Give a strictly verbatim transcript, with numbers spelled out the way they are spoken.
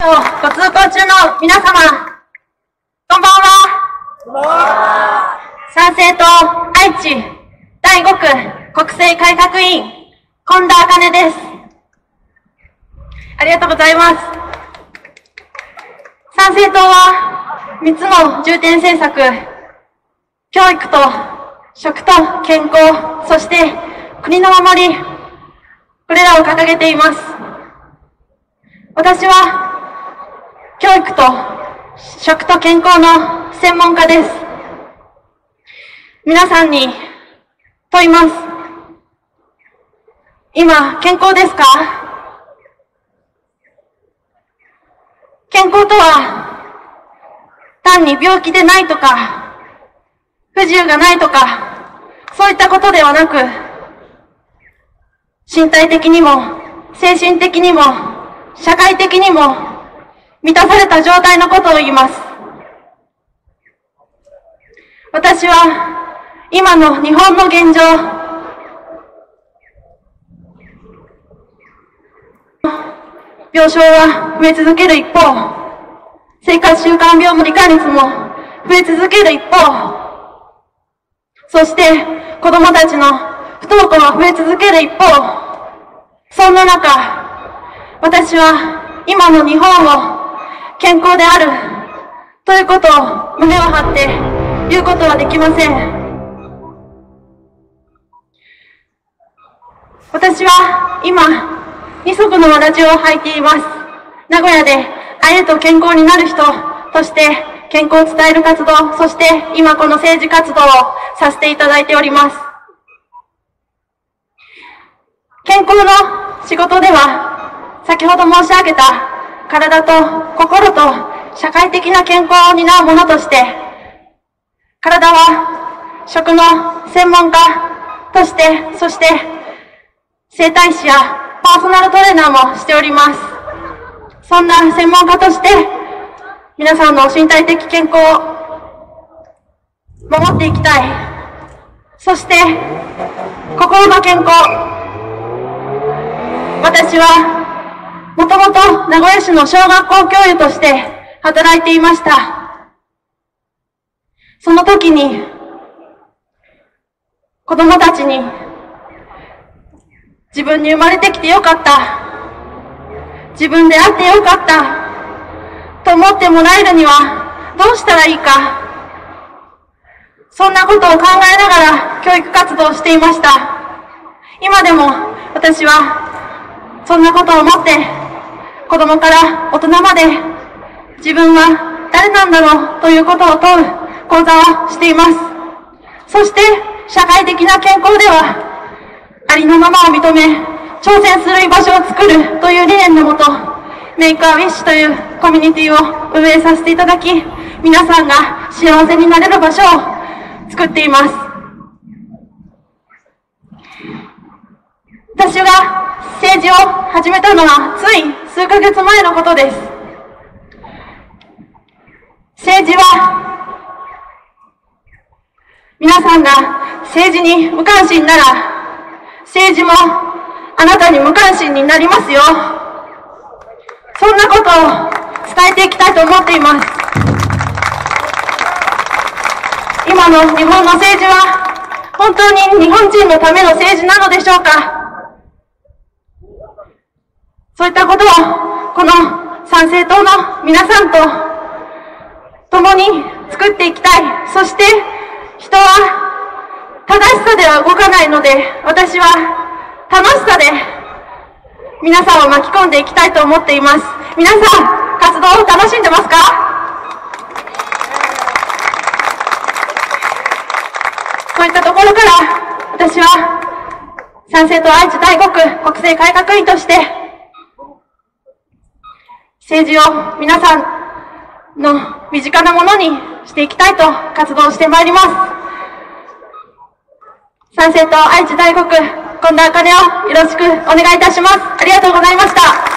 ご通行中の皆様、こんばんは。こんばんは。参政党愛知だいご区国政改革委員、近田茜です。ありがとうございます。参政党はみっつの重点政策、教育と食と健康、そして国の守り、これらを掲げています。私は教育と食と健康の専門家です。皆さんに問います。今、健康ですか？健康とは、単に病気でないとか、不自由がないとか、そういったことではなく、身体的にも、精神的にも、社会的にも、満たされた状態のことを言います。私は、今の日本の現状、病床は増え続ける一方、生活習慣病の罹患率も増え続ける一方、そして子どもたちの不登校は増え続ける一方、そんな中、私は今の日本を健康であるということを胸を張って言うことはできません。私は今、二足のわらじを履いています。名古屋で会えると健康になる人として健康を伝える活動、そして今この政治活動をさせていただいております。健康の仕事では、先ほど申し上げた体と心と社会的な健康を担うものとして、体は食の専門家として、そして整体師やパーソナルトレーナーもしております。そんな専門家として、皆さんの身体的健康を守っていきたい。そして、心の健康。私は、もともと名古屋市の小学校教諭として働いていました。その時に、子供たちに、自分に生まれてきてよかった。自分であってよかった。と思ってもらえるにはどうしたらいいか。そんなことを考えながら教育活動をしていました。今でも私はそんなことを思って子供から大人まで自分は誰なんだろうということを問う講座をしています。そして社会的な健康ではありのままを認め、挑戦する居場所を作るという理念のもと、メイクアウィッシュというコミュニティを運営させていただき、皆さんが幸せになれる場所を作っています。私が政治を始めたのはつい数ヶ月前のことです。政治は、皆さんが政治に無関心なら、政治もあなたに無関心になりますよ。そんなことを伝えていきたいと思っています。今の日本の政治は本当に日本人のための政治なのでしょうか。そういったことをこの参政党の皆さんと共に作っていきたい。そして人は正しさでは動かないので、私は楽しさで皆さんを巻き込んでいきたいと思っています。皆さん、活動を楽しんでますか？そういったところから、私は参政党愛知だいご区国政改革委員として、政治を皆さんの身近なものにしていきたいと活動してまいります。参政党愛知だいご区近田茜をよろしくお願いいたします。ありがとうございました。